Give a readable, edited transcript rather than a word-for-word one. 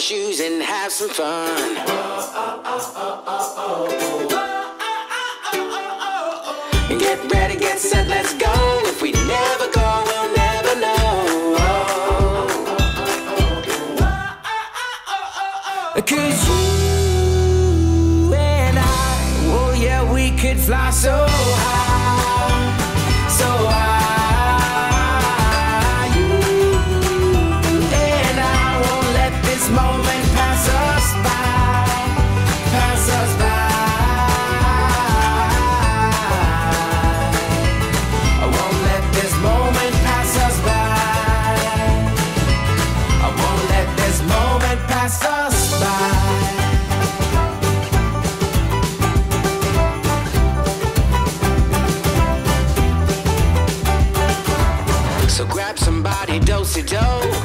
our shoes and have some fun. Get ready, get set, let's go. If we never go, we'll never know. 'Cause you and I, oh yeah, we could fly so high, so high. You and I won't let this moment pass us by, pass us by. I won't let this moment pass us by. I won't let this moment pass us by. So grab somebody, dosey-do.